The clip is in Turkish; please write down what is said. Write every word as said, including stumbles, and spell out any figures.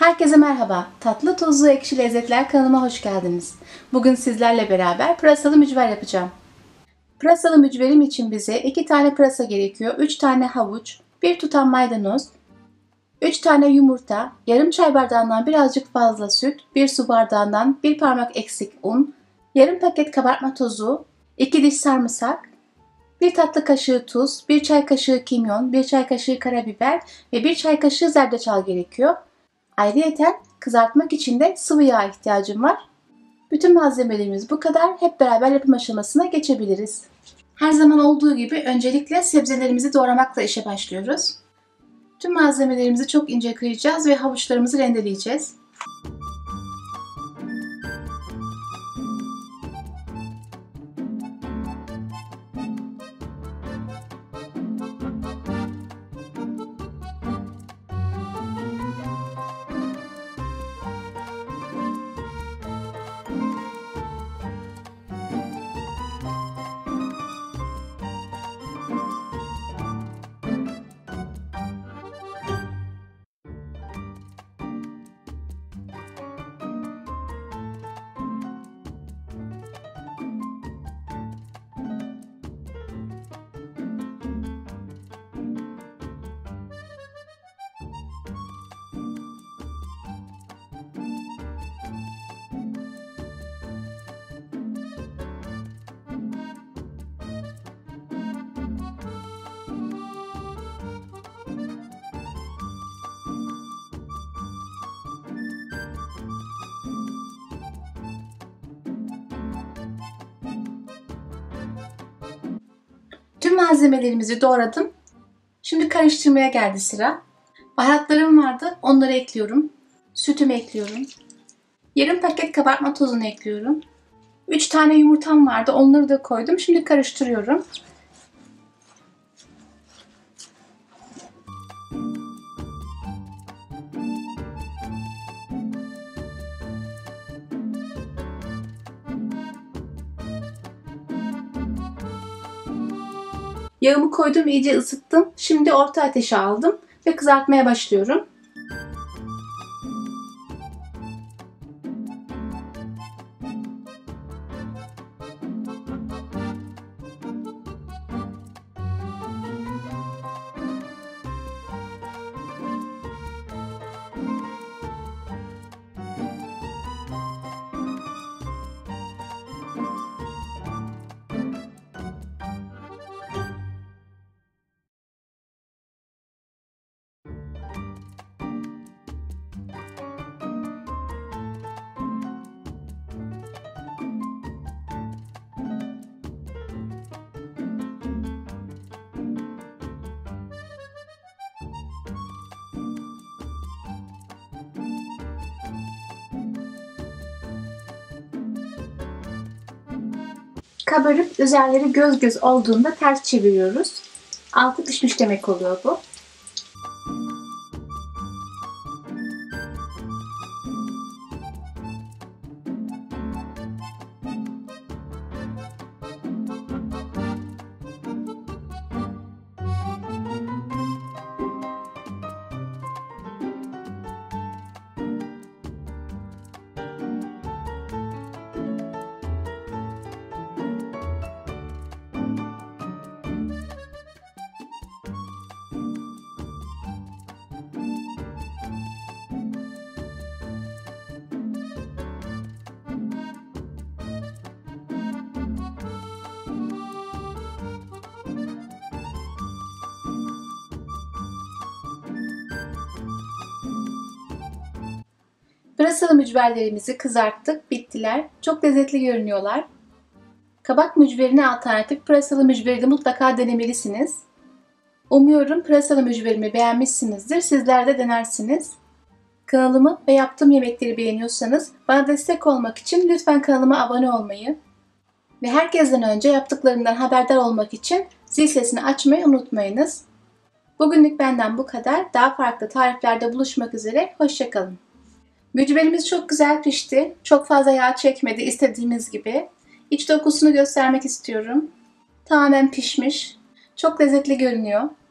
Herkese merhaba. Tatlı Tuzlu Ekşi Lezzetler kanalıma hoş geldiniz. Bugün sizlerle beraber pırasalı mücver yapacağım. Pırasalı mücverim için bize iki tane pırasa gerekiyor, üç tane havuç, bir tutam maydanoz, üç tane yumurta, yarım çay bardağından birazcık fazla süt, bir su bardağından bir parmak eksik un, yarım paket kabartma tozu, iki diş sarımsak, bir tatlı kaşığı tuz, bir çay kaşığı kimyon, bir çay kaşığı karabiber ve bir çay kaşığı zerdeçal gerekiyor. Ayrıyeten kızartmak için de sıvı yağ ihtiyacım var. Bütün malzemelerimiz bu kadar. Hep beraber yapım aşamasına geçebiliriz. Her zaman olduğu gibi öncelikle sebzelerimizi doğramakla işe başlıyoruz. Tüm malzemelerimizi çok ince kıyacağız ve havuçlarımızı rendeleyeceğiz. Tüm malzemelerimizi doğradım. Şimdi karıştırmaya geldi sıra. Baharatlarım vardı. Onları ekliyorum. Sütümü ekliyorum. Yarım paket kabartma tozunu ekliyorum. üç tane yumurtam vardı. Onları da koydum. Şimdi karıştırıyorum. Yağımı koydum, iyice ısıttım. Şimdi orta ateşe aldım ve kızartmaya başlıyorum. Kabarıp üzerleri göz göz olduğunda ters çeviriyoruz. Altı pişmiş demek oluyor bu. Pırasalı mücverlerimizi kızarttık, bittiler. Çok lezzetli görünüyorlar. Kabak mücverine alternatif pırasalı mücveri de mutlaka denemelisiniz. Umuyorum pırasalı mücverimi beğenmişsinizdir. Sizler de denersiniz. Kanalımı ve yaptığım yemekleri beğeniyorsanız bana destek olmak için lütfen kanalıma abone olmayı ve herkesten önce yaptıklarımdan haberdar olmak için zil sesini açmayı unutmayınız. Bugünlük benden bu kadar. Daha farklı tariflerde buluşmak üzere. Hoşça kalın. Mücverimiz çok güzel pişti. Çok fazla yağ çekmedi istediğimiz gibi. İç dokusunu göstermek istiyorum. Tamamen pişmiş. Çok lezzetli görünüyor.